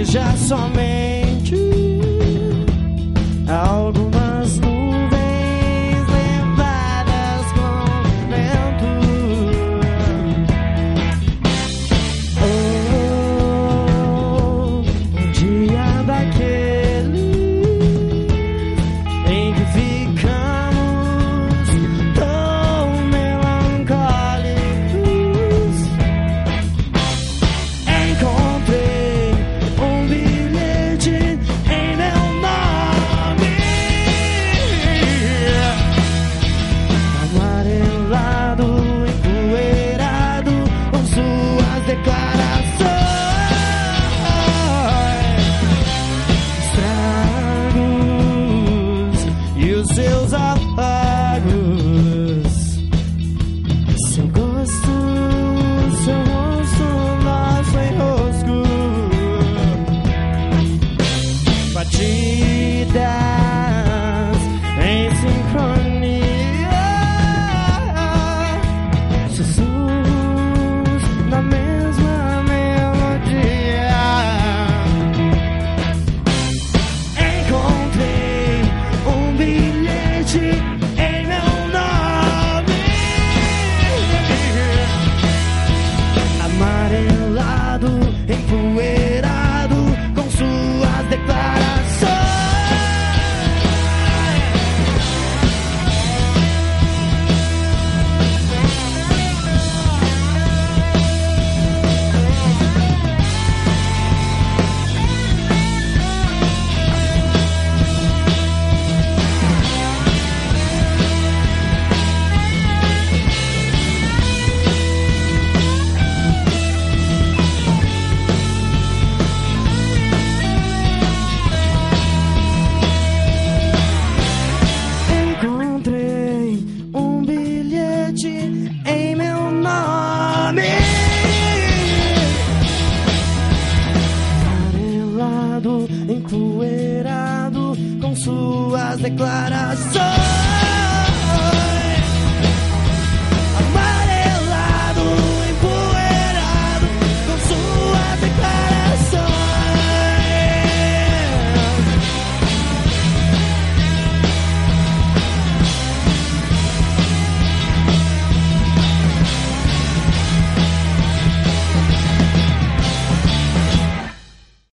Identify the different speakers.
Speaker 1: seja somente algumas nuvens levadas com vento. Um dia daquele em que ficamos tão melancólicos. Encontrei um bilhete em meu nome, amarelado, empoeirado, com suas declarações, estragos e os seus afagos, seu gosto, seu rosto, nosso enrosco, batidas em sincronia, sussurros na mesma melodia. Encontrei um bilhete em meu nome, amarelado, empoeirado, com suas declarações. Encontrei um bilhete em meu nome, amarelado, empoeirado, com suas declarações.